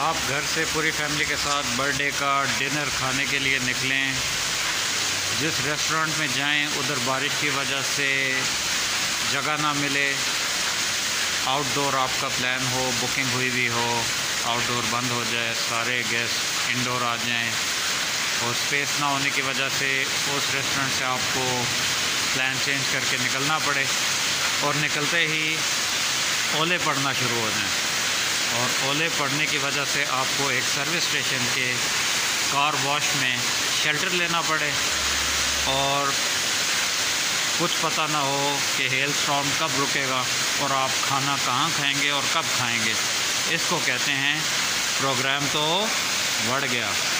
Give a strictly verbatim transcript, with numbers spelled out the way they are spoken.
आप घर से पूरी फैमिली के साथ बर्थडे का डिनर खाने के लिए निकलें, जिस रेस्टोरेंट में जाएं उधर बारिश की वजह से जगह ना मिले, आउटडोर आपका प्लान हो, बुकिंग हुई भी हो, आउटडोर बंद हो जाए, सारे गेस्ट इंडोर आ जाएं और स्पेस ना होने की वजह से उस रेस्टोरेंट से आपको प्लान चेंज करके निकलना पड़े और निकलते ही ओले पड़ना शुरू हो जाएं और ओले पड़ने की वजह से आपको एक सर्विस स्टेशन के कार वॉश में शेल्टर लेना पड़े और कुछ पता ना हो कि हेल स्टॉर्म कब रुकेगा और आप खाना कहाँ खाएंगे और कब खाएंगे। इसको कहते हैं प्रोग्राम तो बढ़ गया।